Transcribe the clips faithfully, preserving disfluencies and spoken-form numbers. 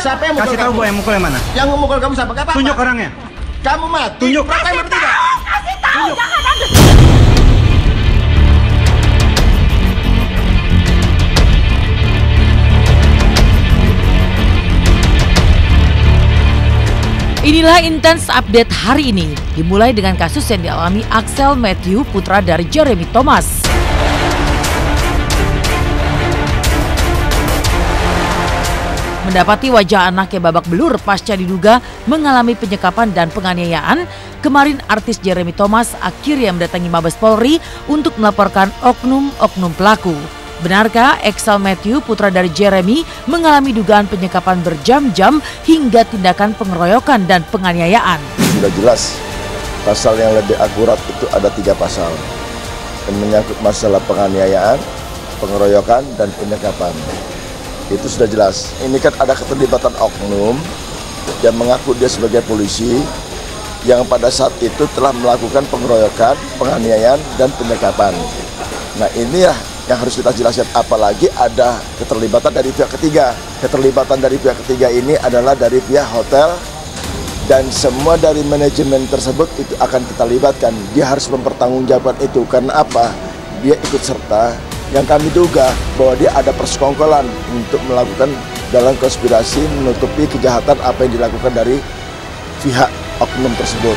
Siapa yang mukul Kasih kamu? tahu gua yang mukul yang mana? Yang memukul kamu siapa? Gak apa-apa. Tunjuk orangnya. Kamu mati. Tunjuk. Apa yang Kasih tahu, kasih tahu, jangan ada. Inilah Intens Update hari ini, dimulai dengan kasus yang dialami Axel Matthew, putra dari Jeremy Thomas. Mendapati wajah anaknya babak belur pasca diduga mengalami penyekapan dan penganiayaan, kemarin artis Jeremy Thomas akhirnya mendatangi Mabes Polri untuk melaporkan oknum-oknum pelaku. Benarkah Axel Matthew, putra dari Jeremy, mengalami dugaan penyekapan berjam-jam hingga tindakan pengeroyokan dan penganiayaan? Sudah jelas, pasal yang lebih akurat itu ada tiga pasal. Yang menyangkut masalah penganiayaan, pengeroyokan, dan penyekapan. Itu sudah jelas. Ini kan ada keterlibatan oknum yang mengaku dia sebagai polisi yang pada saat itu telah melakukan pengeroyokan, penganiayaan, dan penyekapan. Nah ini ya yang harus kita jelaskan, apalagi ada keterlibatan dari pihak ketiga. Keterlibatan dari pihak ketiga ini adalah dari pihak hotel, dan semua dari manajemen tersebut itu akan kita libatkan. Dia harus mempertanggungjawabkan itu. Karena apa? Dia ikut serta, yang kami duga bahwa dia ada persekongkolan untuk melakukan dalam konspirasi menutupi kejahatan apa yang dilakukan dari pihak oknum tersebut.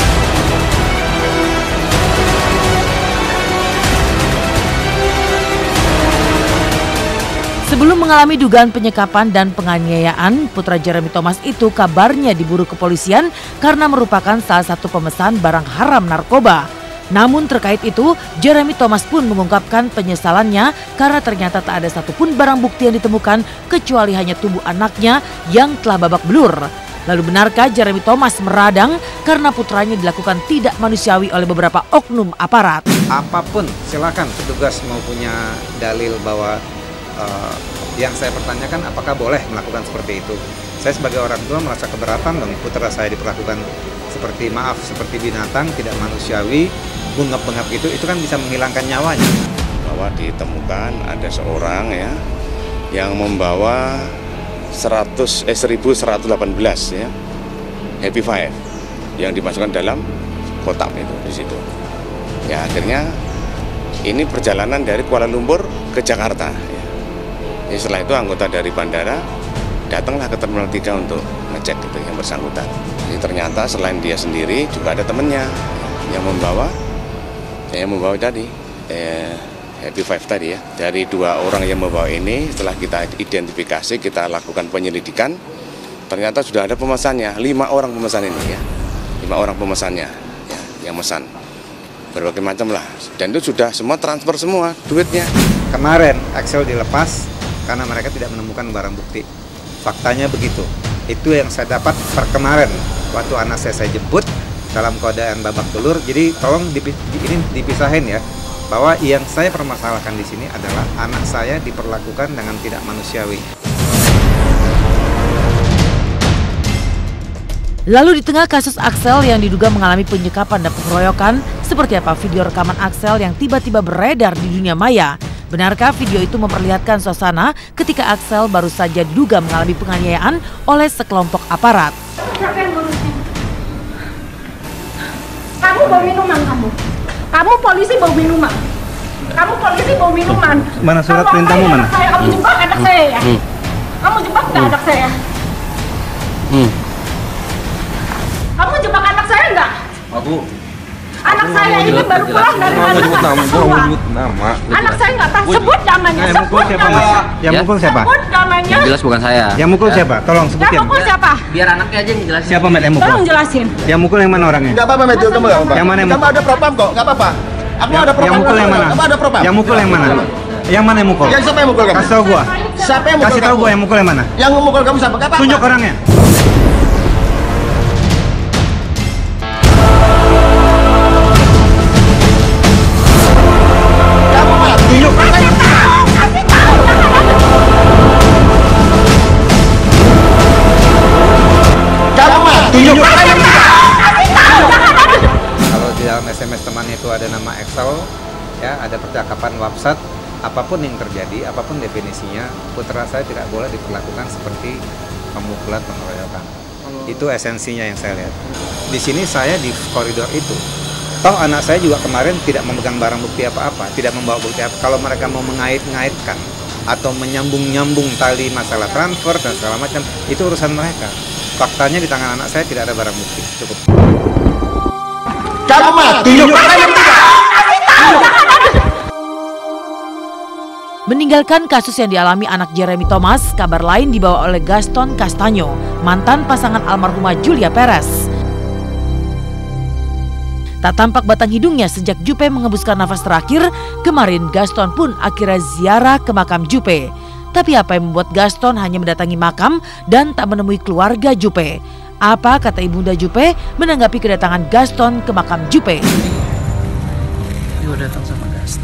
Sebelum mengalami dugaan penyekapan dan penganiayaan, putra Jeremy Thomas itu kabarnya diburu kepolisian karena merupakan salah satu pemesan barang haram narkoba. Namun terkait itu, Jeremy Thomas pun mengungkapkan penyesalannya karena ternyata tak ada satupun barang bukti yang ditemukan kecuali hanya tubuh anaknya yang telah babak belur. Lalu benarkah Jeremy Thomas meradang karena putranya dilakukan tidak manusiawi oleh beberapa oknum aparat? Apapun silakan petugas mau punya dalil bahwa Uh, yang saya pertanyakan apakah boleh melakukan seperti itu. Saya sebagai orang tua merasa keberatan dong putra saya diperlakukan seperti maaf seperti binatang, tidak manusiawi, bengap-bengap gitu, itu kan bisa menghilangkan nyawanya. Bahwa ditemukan ada seorang ya yang membawa seratus eh seribu seratus delapan belas ya Happy Five yang dimasukkan dalam kotak itu di situ. Ya akhirnya ini perjalanan dari Kuala Lumpur ke Jakarta. Ya, setelah itu anggota dari bandara datanglah ke Terminal tiga untuk ngecek gitu yang bersangkutan. Jadi ternyata selain dia sendiri juga ada temennya yang membawa, yang membawa tadi eh, Happy Five tadi ya. Dari dua orang yang membawa ini setelah kita identifikasi, kita lakukan penyelidikan, ternyata sudah ada pemesannya, lima orang pemesan ini ya, lima orang pemesannya ya, yang mesan berbagai macam lah. Dan itu sudah semua transfer semua duitnya. Kemarin Axel dilepas karena mereka tidak menemukan barang bukti. Faktanya begitu. Itu yang saya dapat per kemarin waktu anak saya saya jemput dalam keadaan babak belur. Jadi tolong dipi, ini dipisahin ya, bahwa yang saya permasalahkan di sini adalah anak saya diperlakukan dengan tidak manusiawi. Lalu di tengah kasus Axel yang diduga mengalami penyekapan dan pengeroyokan, seperti apa video rekaman Axel yang tiba-tiba beredar di dunia maya? Benarkah video itu memperlihatkan suasana ketika Axel baru saja diduga mengalami penganiayaan oleh sekelompok aparat? Siapa yang ngurusin? Kamu bawa minuman kamu. Kamu polisi bawa minuman. Kamu polisi bawa minuman. Mana surat kamu perintahmu mana? Saya, kamu jebak anak Hmm. saya ya. Hmm. Kamu jebak nggak Hmm. anak saya? Hmm. Kamu jebak anak saya nggak? Aku Anak saya ini baru pulang dari mana? nama. Anak saya nggak tahu. Sebut namanya. Yang mukul Sebut siapa, Mas? namanya. Yang mukul siapa? Sebut namanya. Yang jelas bukan saya. Yang mukul siapa? Tolong Yang sebutin. mukul siapa? Biar anaknya aja yang jelasin. Siapa Met yang mukul? Tolong jelasin. Yang mukul yang mana orangnya? Gak apa-apa, Matthew, kamu gak apa-apa. Yang mana yang Kamu ada propam kok, gak apa-apa. Aku Yang, ada propam. yang mukul yang mana? Kamu ada propam. Yang mukul yang mana? Yang mana yang mukul? Yang siapa yang mukul kamu? Kasih tahu gua. Siapa yang mukul Kasih tahu kamu? gua yang mukul yang mana? Yang memukul kamu siapa? Gak apa-apa. Tunjuk orangnya. Kamu mati. Tunjuk. Kasih tahu, kasih tahu. Kamu mati. Tunjuk. Kasih tahu, kasih tahu. Kalau di dalam S M S temannya itu ada nama Axel, ya ada percakapan WhatsApp, apapun yang terjadi, apapun definisinya, putra saya tidak boleh diperlakukan seperti pemukulan, pengeroyokan. Itu esensinya yang saya lihat. Di sini saya di koridor itu. Toh anak saya juga kemarin tidak memegang barang bukti apa-apa, tidak membawa bukti apa. Kalau mereka mau mengait-ngaitkan atau menyambung-nyambung tali masalah transfer dan segala macam, itu urusan mereka. Faktanya di tangan anak saya tidak ada barang bukti. Cukup. Kamu mati, Meninggalkan kasus yang dialami anak Jeremy Thomas, kabar lain dibawa oleh Gaston Castaño, mantan pasangan almarhumah Julia Perez. Tak tampak batang hidungnya sejak Juppe mengembuskan nafas terakhir, kemarin Gaston pun akhirnya ziarah ke makam Juppe. Tapi apa yang membuat Gaston hanya mendatangi makam dan tak menemui keluarga Juppe? Apa kata ibunda Juppe menanggapi kedatangan Gaston ke makam Juppe? Gue datang sama Gaston.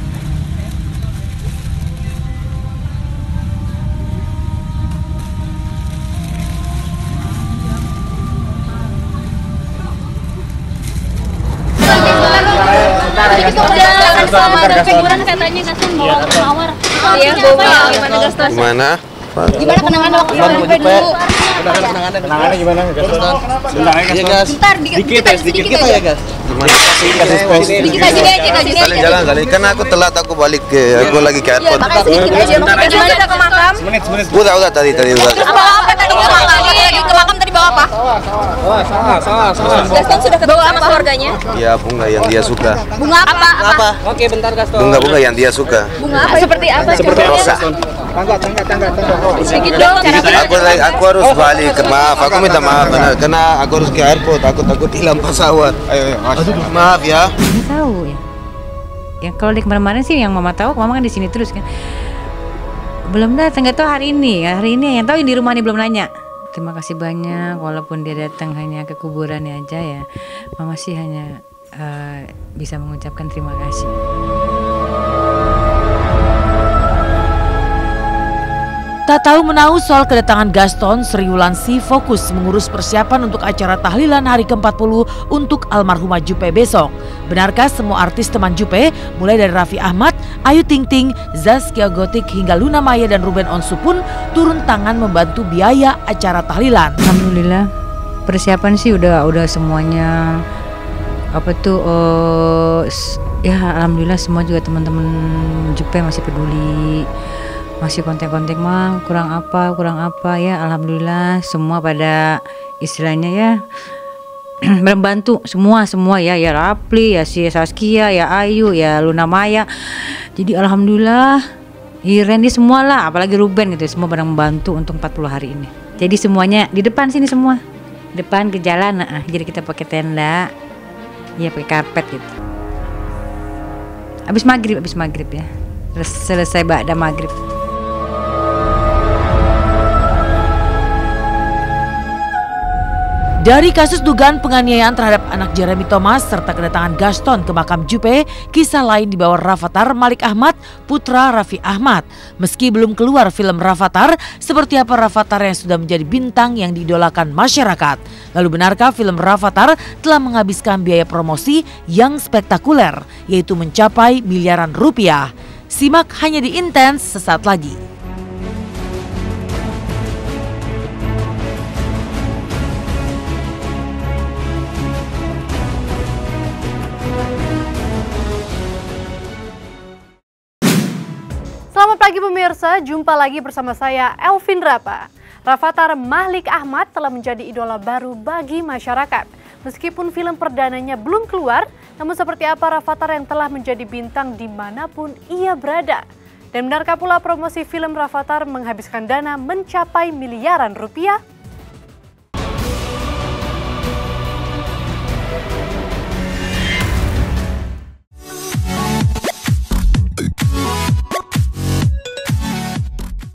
Sama ada figuran katanya Gaston bawa mawar. Iya, bawa gimana Gaston? Gimana? Gimana kenangan waktu sama Juppe dulu? Kenangannya gimana Gaston? Iya gas. Bentar, dikit aja, sedikit aja. gas. Gimana? Sedikit aja deh, kita aja. Jalan kali. Karena aku telat aku balik ke, aku lagi ke airport. Makanya sedikit aja. Gimana udah ke makam? Udah udah tadi tadi udah. Apa tadi ke makam? Lagi ke makam tadi bawa apa? Salah, salah, salah. Gaston sudah ketemu sama keluarganya? Ya bunga yang dia suka. Bunga apa? Apa? Oke, bentar Gaston. Bunga-bunga yang dia suka. Bunga apa? Seperti apa? Seperti rosa. Tangga, tangga, tangga, tangga. Sedikit dong. Aku aku harus balik. Maaf, aku minta maaf karena, karena aku harus ke airport. Aku takut hilang pesawat. Ayo, ayo. Maaf ya. Nggak tahu ya. Ya kalau di kemarin-kemarin sih yang mama tahu, mama kan di sini terus kan. Belum datang, nggak tahu hari ini. Hari ini yang tahu yang di rumah ini belum nanya. Terima kasih banyak, walaupun dia datang hanya ke kuburannya aja ya. Mama sih hanya uh, bisa mengucapkan terima kasih. Tak tahu menahu soal kedatangan Gaston, Sri Wulandsi fokus mengurus persiapan untuk acara tahlilan hari ke empat puluh untuk almarhumah Juppe besok. Benarkah semua artis teman Juppe, mulai dari Raffi Ahmad, Ayu Ting Ting, Zaskia Gotik hingga Luna Maya dan Ruben Onsu pun turun tangan membantu biaya acara tahlilan? Alhamdulillah, persiapan sih udah udah semuanya apa tuh uh, ya alhamdulillah semua juga teman-teman Juppe masih peduli. Masih kontak-kontak mah kurang apa kurang apa ya alhamdulillah semua pada istilahnya ya membantu semua semua ya ya Rapli ya si Saskia ya Ayu ya Luna Maya jadi alhamdulillah Iren ini semua lah apalagi Ruben gitu semua pada membantu untuk empat puluh hari ini jadi semuanya di depan sini semua depan ke jalan nah jadi kita pakai tenda ya pakai karpet gitu habis maghrib habis maghrib ya selesai ba'da maghrib. Dari kasus dugaan penganiayaan terhadap anak Jeremy Thomas serta kedatangan Gaston ke makam Juppe, kisah lain dibawa Rafathar Malik Ahmad, putra Raffi Ahmad. Meski belum keluar film Rafathar, seperti apa Rafathar yang sudah menjadi bintang yang diidolakan masyarakat? Lalu benarkah film Rafathar telah menghabiskan biaya promosi yang spektakuler, yaitu mencapai miliaran rupiah? Simak hanya di Intens sesaat lagi. Selamat pagi pemirsa, jumpa lagi bersama saya Elvin Rapa. Rafathar Malik Ahmad telah menjadi idola baru bagi masyarakat. Meskipun film perdananya belum keluar, namun seperti apa Rafathar yang telah menjadi bintang dimanapun ia berada. Dan benarkah pula promosi film Rafathar menghabiskan dana mencapai miliaran rupiah?